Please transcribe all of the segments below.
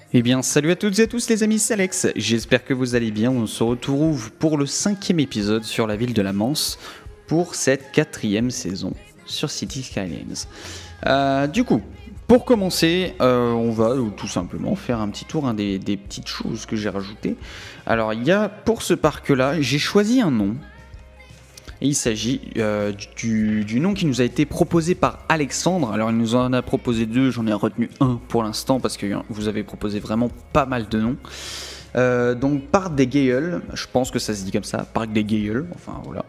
Eh bien, salut à toutes et à tous les amis, c'est Alex. J'espère que vous allez bien. On se retrouve pour le 5e épisode sur la ville de la Mance pour cette 4e saison sur City Skylines. Du coup, pour commencer, on va tout simplement faire un petit tour des petites choses que j'ai rajoutées. Alors, il y a pour ce parc-là, j'ai choisi un nom. Et il s'agit du nom qui nous a été proposé par Alexandre. Alors il nous en a proposé 2, j'en ai retenu un pour l'instant parce que vous avez proposé vraiment pas mal de noms. Donc Parc des Gailleuls, je pense que ça se dit comme ça, Parc des Gailleuls, enfin voilà.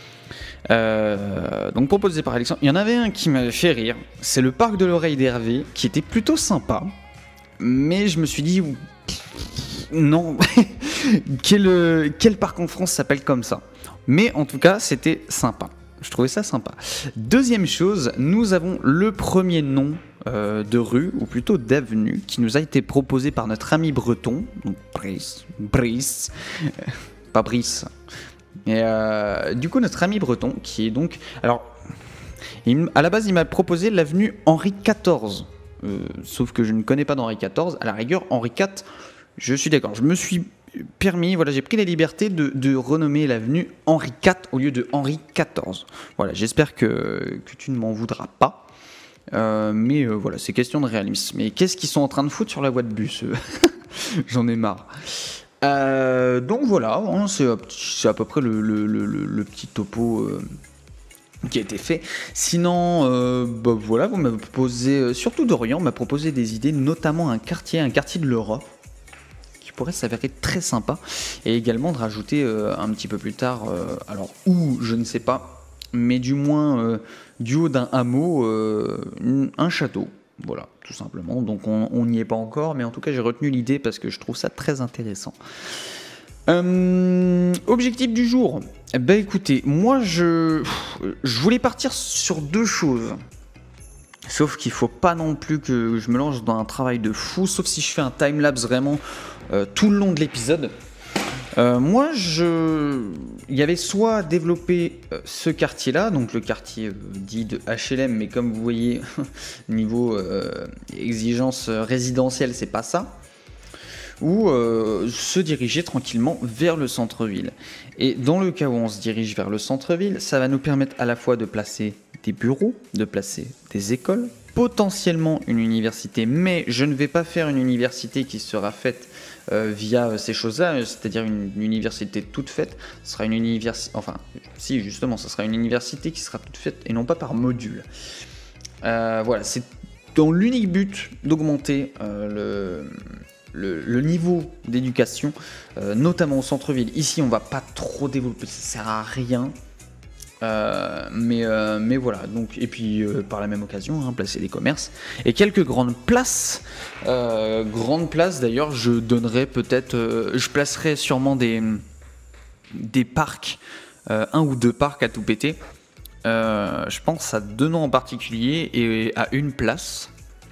Donc proposé par Alexandre. Il y en avait un qui m'avait fait rire, c'est le Parc de l'Oreille d'Hervé, qui était plutôt sympa. Mais je me suis dit, non, quel parc en France s'appelle comme ça? Mais en tout cas, c'était sympa. Je trouvais ça sympa. Deuxième chose, nous avons le premier nom de rue, ou plutôt d'avenue, qui nous a été proposé par notre ami breton, donc Brice, pas Brice. Et du coup, notre ami breton, qui est donc... Alors, à la base, il m'a proposé l'avenue Henri XIV. Sauf que je ne connais pas d'Henri XIV. À la rigueur, Henri IV, je suis d'accord. Je me suis permis, voilà, j'ai pris la liberté de renommer l'avenue Henri IV au lieu de Henri XIV. Voilà, j'espère que tu ne m'en voudras pas. Mais voilà, c'est question de réalisme. Mais qu'est-ce qu'ils sont en train de foutre sur la voie de bus? J'en ai marre. Donc voilà, hein, c'est à peu près le petit topo qui a été fait. Sinon, voilà, vous m'avez proposé, surtout Dorian m'a proposé des idées, notamment un quartier de l'Europe, qui pourrait s'avérer très sympa, et également de rajouter un petit peu plus tard, alors où, je ne sais pas, mais du moins du haut d'un hameau, un château. Voilà, tout simplement. Donc on n'y est pas encore, mais en tout cas j'ai retenu l'idée parce que je trouve ça très intéressant. Objectif du jour. Ben écoutez, moi je voulais partir sur 2 choses. Sauf qu'il faut pas non plus que je me lance dans un travail de fou, sauf si je fais un timelapse vraiment tout le long de l'épisode. Il y avait soit développer ce quartier-là, donc le quartier dit de HLM, mais comme vous voyez, niveau exigence résidentielle, c'est pas ça. Ou se diriger tranquillement vers le centre-ville. Et dans le cas où on se dirige vers le centre-ville, ça va nous permettre à la fois de placer des bureaux, de placer des écoles, potentiellement une université, mais je ne vais pas faire une université qui sera faite via ces choses-là, c'est-à-dire une université toute faite. Ce sera une université, enfin, si justement, ce sera une université qui sera toute faite et non pas par module. Voilà, c'est dans l'unique but d'augmenter le niveau d'éducation, notamment au centre-ville. Ici, on va pas trop développer, ça sert à rien. Mais voilà, donc, et puis par la même occasion, placer des commerces et quelques grandes places. Grandes places d'ailleurs, je donnerai peut-être, je placerai sûrement des parcs, 1 ou 2 parcs à tout péter. Je pense à 2 noms en particulier et à une place.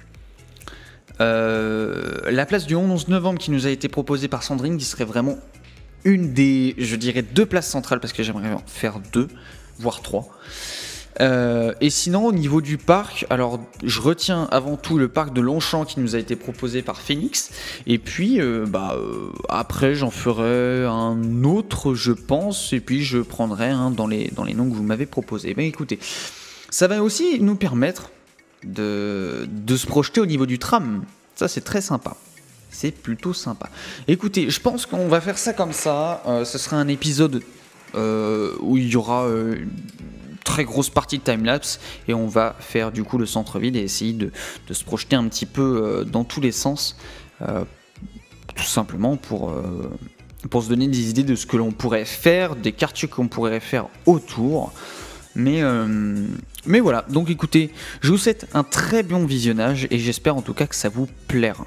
La place du 11 novembre qui nous a été proposée par Sandrine, qui serait vraiment une des, je dirais, 2 places centrales, parce que j'aimerais en faire 2, voire 3. Et sinon, au niveau du parc, alors je retiens avant tout le parc de Longchamp qui nous a été proposé par Phoenix. Et puis, après, j'en ferai un autre, je pense. Et puis, je prendrai dans les noms que vous m'avez proposés. Ben, écoutez, ça va aussi nous permettre de se projeter au niveau du tram. Ça, c'est très sympa. C'est plutôt sympa. Écoutez, je pense qu'on va faire ça comme ça. Ce sera un épisode où il y aura une très grosse partie de timelapse et on va faire du coup le centre-ville et essayer de se projeter un petit peu dans tous les sens, tout simplement pour se donner des idées de ce que l'on pourrait faire, des quartiers qu'on pourrait faire autour. Mais voilà, donc écoutez, je vous souhaite un très bon visionnage et j'espère en tout cas que ça vous plaira.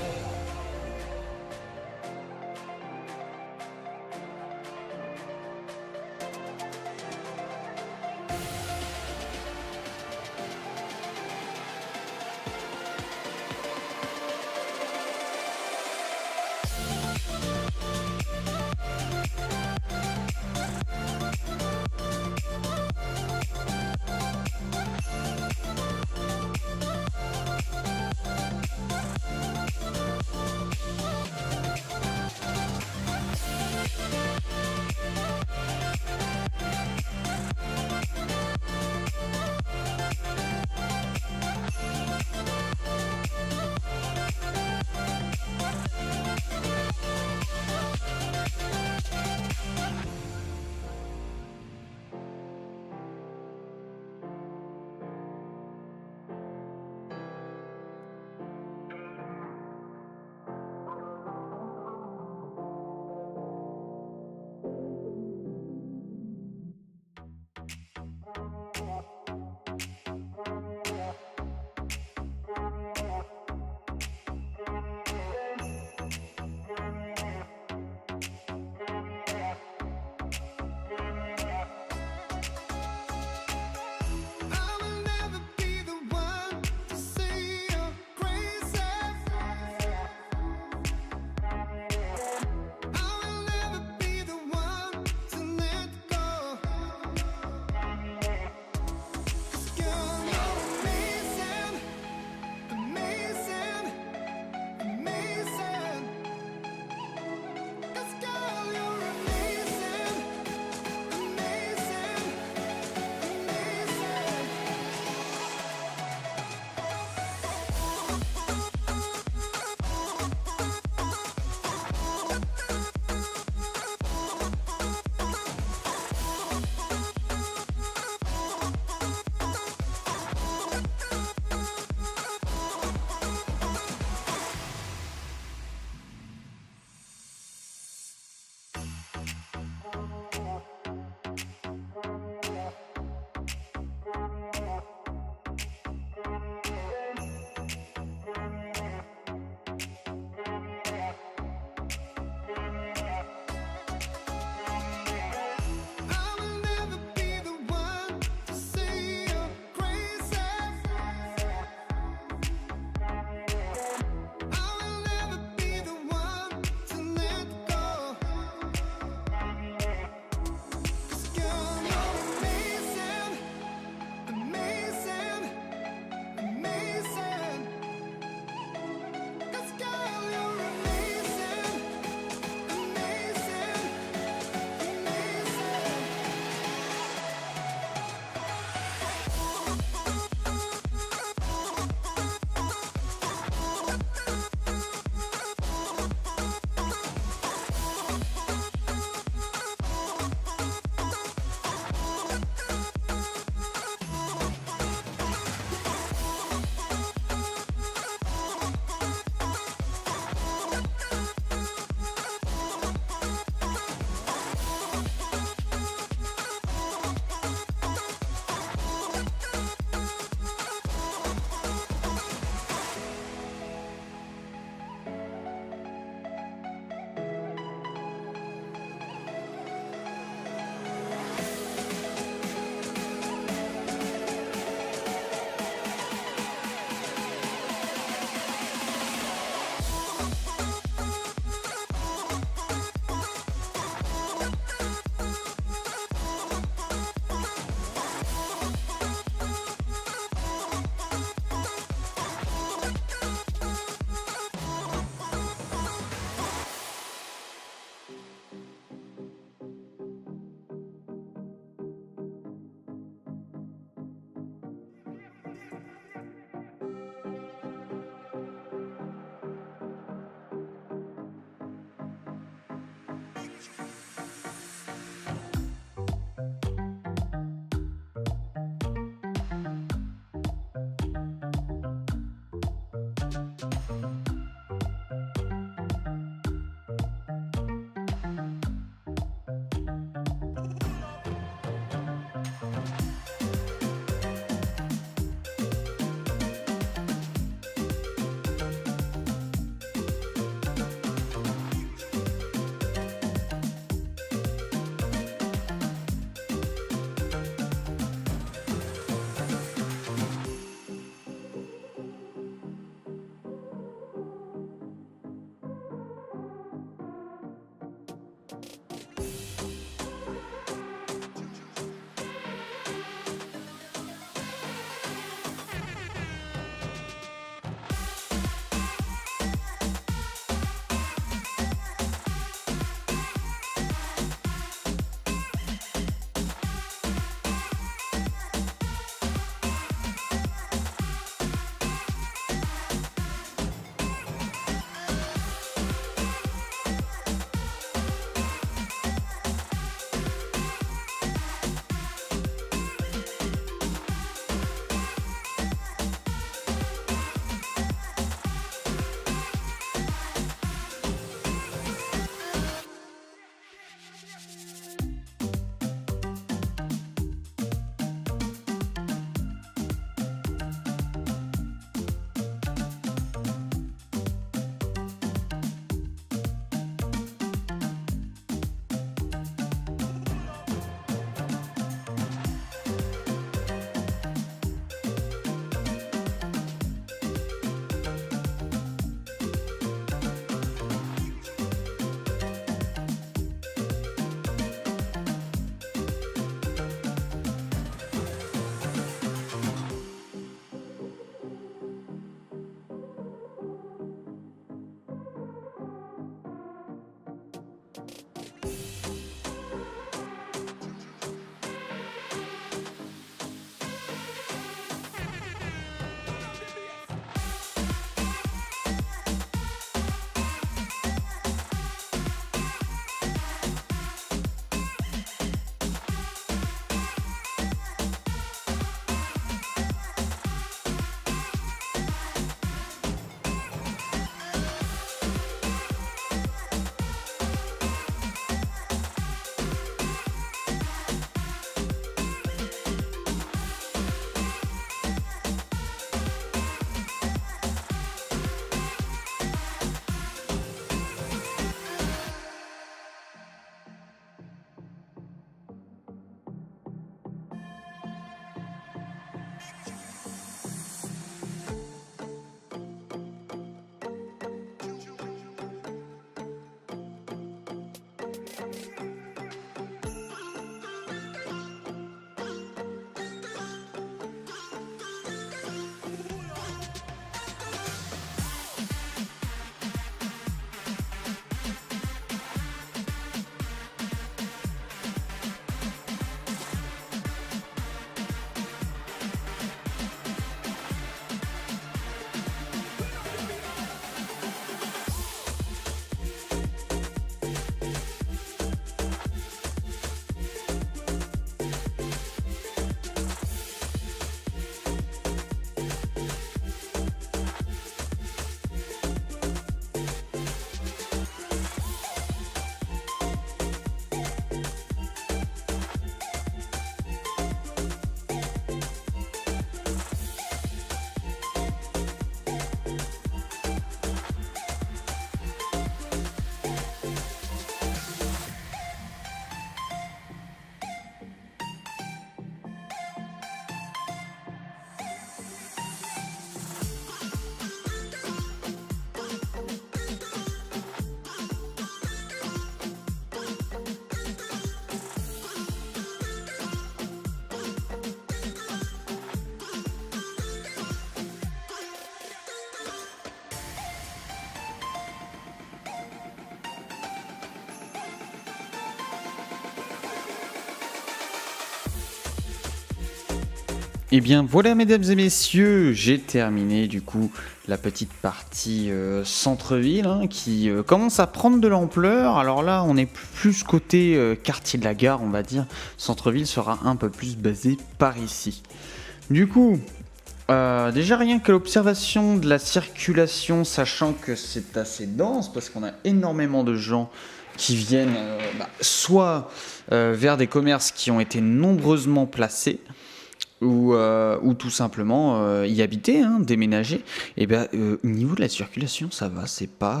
Et bien voilà mesdames et messieurs, j'ai terminé du coup la petite partie centre-ville hein, qui commence à prendre de l'ampleur. Alors là on est plus côté quartier de la gare on va dire, centre-ville sera un peu plus basé par ici. Du coup, déjà rien que l'observation de la circulation, sachant que c'est assez dense parce qu'on a énormément de gens qui viennent soit vers des commerces qui ont été nombreusement placés, ou tout simplement y habiter, hein, déménager, et bien au niveau de la circulation ça va, c'est pas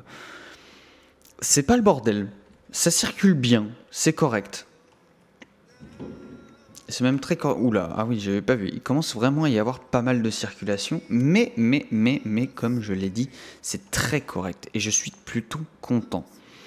le bordel, ça circule bien, c'est correct. C'est même très correct. Oula, ah oui, j'avais pas vu. Il commence vraiment à y avoir pas mal de circulation, mais comme je l'ai dit, c'est très correct et je suis plutôt content.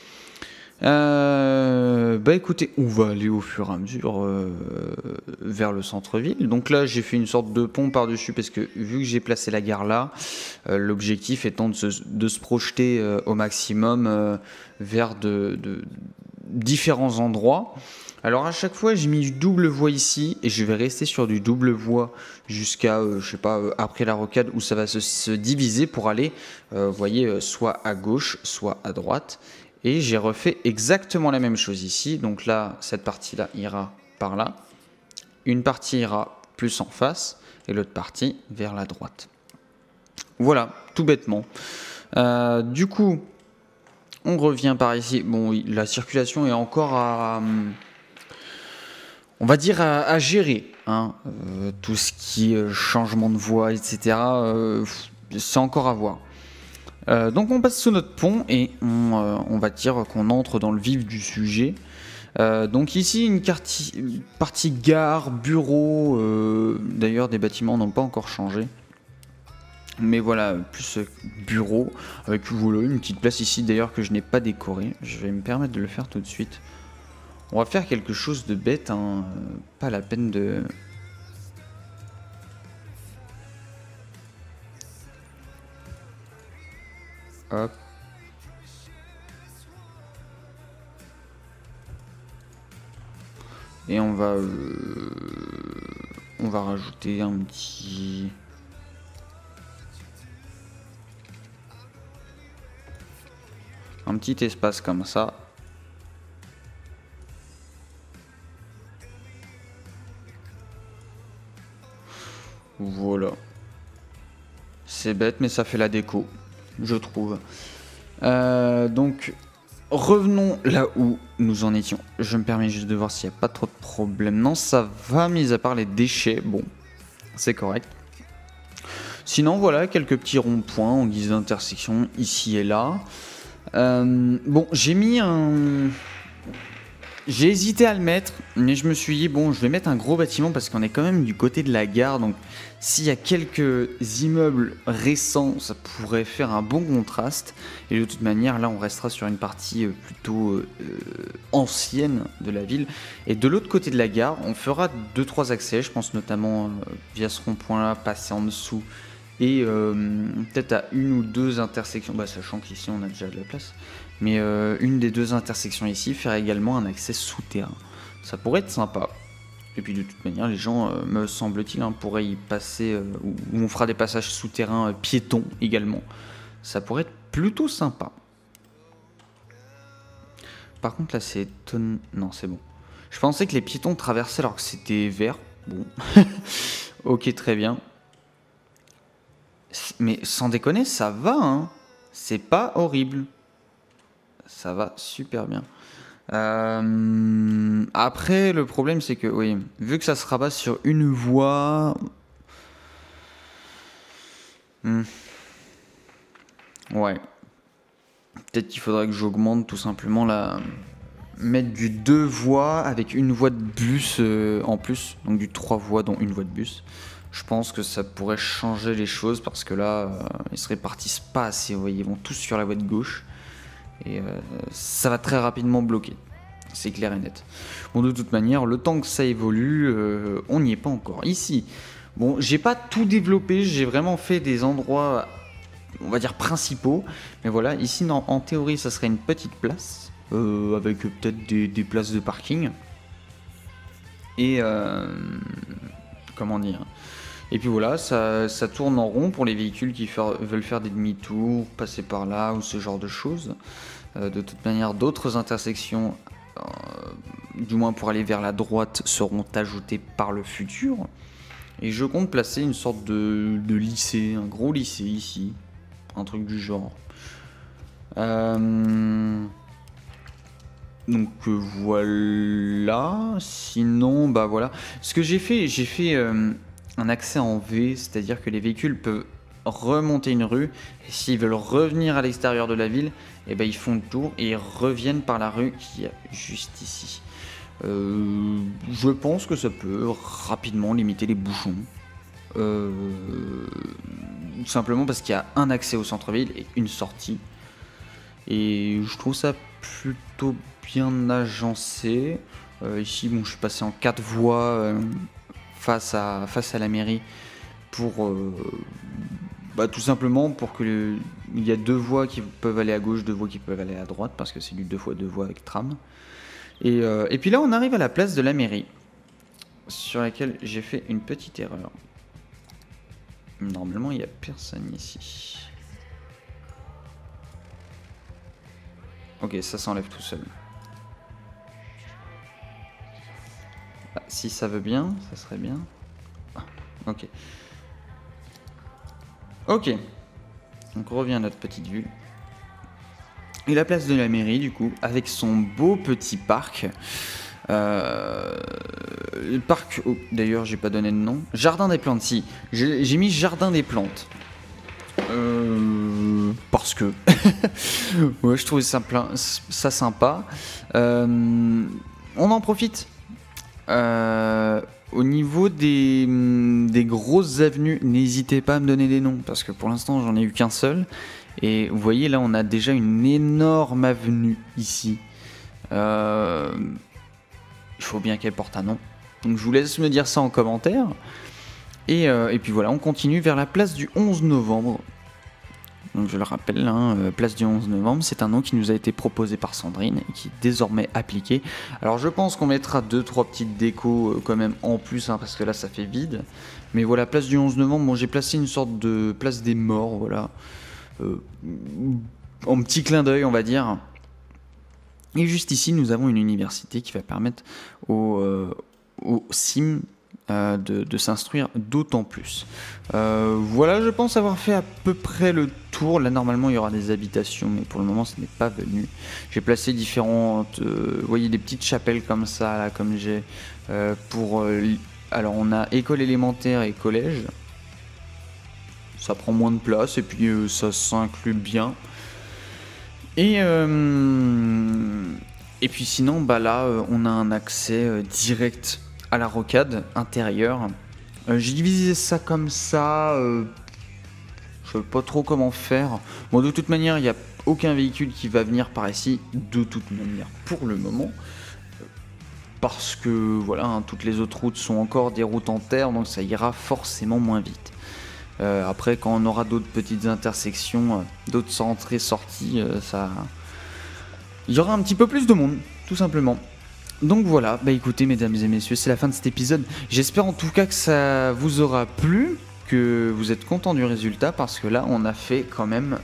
Bah écoutez, on va aller au fur et à mesure vers le centre-ville. Donc là, j'ai fait une sorte de pont par-dessus parce que vu que j'ai placé la gare là, l'objectif étant de se projeter au maximum vers de différents endroits. Alors à chaque fois, j'ai mis du double voie ici et je vais rester sur du double voie jusqu'à, je sais pas, après la rocade où ça va se diviser pour aller, vous voyez, soit à gauche, soit à droite. Et j'ai refait exactement la même chose ici. Donc là, cette partie-là ira par là. Une partie ira plus en face et l'autre partie vers la droite. Voilà, tout bêtement. Du coup, on revient par ici. Bon, oui, la circulation est encore à... on va dire à gérer. Hein. Tout ce qui est changement de voie, etc. C'est encore à voir. Donc on passe sous notre pont et on va dire qu'on entre dans le vif du sujet. Donc ici une partie gare, bureau, d'ailleurs des bâtiments n'ont pas encore changé. Mais voilà, plus bureau, avec voilà, une petite place ici d'ailleurs que je n'ai pas décorée. Je vais me permettre de le faire tout de suite. On va faire quelque chose de bête, hein. Pas la peine de... Hop. Et on va rajouter un petit espace comme ça. Voilà. C'est bête mais ça fait la déco, je trouve. Donc revenons là où nous en étions. Je me permets juste de voir s'il n'y a pas trop de problèmes. Non, ça va, mis à part les déchets. Bon, c'est correct. Sinon, voilà, quelques petits ronds-points en guise d'intersection ici et là. Bon, j'ai mis un... J'ai hésité à le mettre, mais je me suis dit, bon, je vais mettre un gros bâtiment parce qu'on est quand même du côté de la gare. Donc, s'il y a quelques immeubles récents, ça pourrait faire un bon contraste. Et de toute manière, là, on restera sur une partie plutôt ancienne de la ville. Et de l'autre côté de la gare, on fera 2-3 accès. Je pense notamment via ce rond-point-là, passer en dessous. Et peut-être à une ou deux intersections, bah, sachant qu'ici, on a déjà de la place. Mais une des deux intersections ici, faire également un accès souterrain. Ça pourrait être sympa. Et puis de toute manière, les gens, me semble-t-il, hein, pourraient y passer, ou on fera des passages souterrains piétons également. Ça pourrait être plutôt sympa. Par contre là c'est étonnant... Non c'est bon. Je pensais que les piétons traversaient alors que c'était vert. Bon. Ok très bien. Mais sans déconner ça va hein. C'est pas horrible. Ça va super bien. Après, le problème, c'est que, oui, vu que ça se rabat sur une voie... Ouais. Peut-être qu'il faudrait que j'augmente tout simplement la... Mettre du 2 voies avec une voie de bus en plus. Donc du 3 voies dont une voie de bus. Je pense que ça pourrait changer les choses parce que là, ils se répartissent pas assez. Vous voyez, ils vont tous sur la voie de gauche. Et ça va très rapidement bloquer. C'est clair et net. Bon, de toute manière, le temps que ça évolue, on n'y est pas encore. Ici, bon, j'ai pas tout développé. J'ai vraiment fait des endroits, on va dire, principaux. Mais voilà, ici, en théorie, ça serait une petite place. Avec peut-être des places de parking. Et comment dire. Et puis voilà, ça tourne en rond pour les véhicules qui veulent faire des demi-tours, passer par là ou ce genre de choses. De toute manière, d'autres intersections, du moins pour aller vers la droite, seront ajoutées par le futur. Et je compte placer une sorte de lycée, un gros lycée ici, un truc du genre. Donc voilà, sinon bah voilà. Ce que j'ai fait un accès en V, c'est-à-dire que les véhicules peuvent remonter une rue, et s'ils veulent revenir à l'extérieur de la ville, et ben ils font le tour et ils reviennent par la rue qui est juste ici. Je pense que ça peut rapidement limiter les bouchons. Simplement parce qu'il y a un accès au centre-ville et une sortie. Et je trouve ça plutôt bien agencé. Ici, bon, je suis passé en 4 voies face à la mairie pour tout simplement pour que il y a 2 voies qui peuvent aller à gauche, 2 voies qui peuvent aller à droite parce que c'est du 2 fois 2 voies avec tram. Et puis là, on arrive à la place de la mairie sur laquelle j'ai fait une petite erreur. Normalement, il n'y a personne ici. Ok, ça s'enlève tout seul. Ah, si ça veut bien, ça serait bien. Ah, ok. Ok. Donc on revient à notre petite vue. Et la place de la mairie, du coup, avec son beau petit parc. Le parc, oh, d'ailleurs, j'ai pas donné de nom. Jardin des plantes, si. J'ai mis jardin des plantes. Parce que ouais, je trouvais ça sympa. On en profite. Au niveau des grosses avenues, n'hésitez pas à me donner des noms parce que pour l'instant j'en ai eu qu'un seul. Et vous voyez là, on a déjà une énorme avenue ici. Il faut bien qu'elle porte un nom. Donc je vous laisse me dire ça en commentaire. Et puis voilà, on continue vers la place du 11 novembre. Donc je le rappelle, place du 11 novembre, c'est un nom qui nous a été proposé par Sandrine et qui est désormais appliqué. Alors je pense qu'on mettra 2-3 petites décos quand même en plus, parce que là ça fait vide. Mais voilà, place du 11 novembre, bon, j'ai placé une sorte de place des morts, voilà. En petit clin d'œil, on va dire. Et juste ici, nous avons une université qui va permettre aux sim de s'instruire d'autant plus. Voilà, je pense avoir fait à peu près le tour. Là, normalement, il y aura des habitations, mais pour le moment, ce n'est pas venu. J'ai placé différentes, vous voyez, des petites chapelles comme ça, là, comme j'ai pour. Alors, on a école élémentaire et collège. Ça prend moins de place et puis ça s'inclut bien. Et puis sinon, bah là, on a un accès direct à la rocade intérieure. J'ai divisé ça comme ça. Je sais pas trop comment faire. Bon, de toute manière, il n'y a aucun véhicule qui va venir par ici. De toute manière, pour le moment. Parce que voilà, toutes les autres routes sont encore des routes en terre, donc ça ira forcément moins vite. Après, quand on aura d'autres petites intersections, d'autres entrées-sorties, il y aura un petit peu plus de monde, tout simplement. Donc voilà, bah écoutez mesdames et messieurs, c'est la fin de cet épisode. J'espère en tout cas que ça vous aura plu, que vous êtes contents du résultat, parce que là on a fait quand même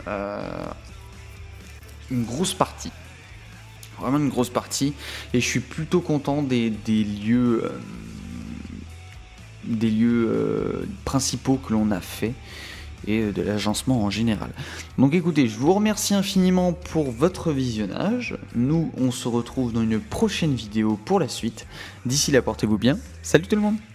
une grosse partie. Vraiment une grosse partie, et je suis plutôt content des lieux... principaux que l'on a fait et de l'agencement en général. Donc écoutez, je vous remercie infiniment pour votre visionnage. Nous, on se retrouve dans une prochaine vidéo pour la suite. D'ici là, portez-vous bien. Salut tout le monde!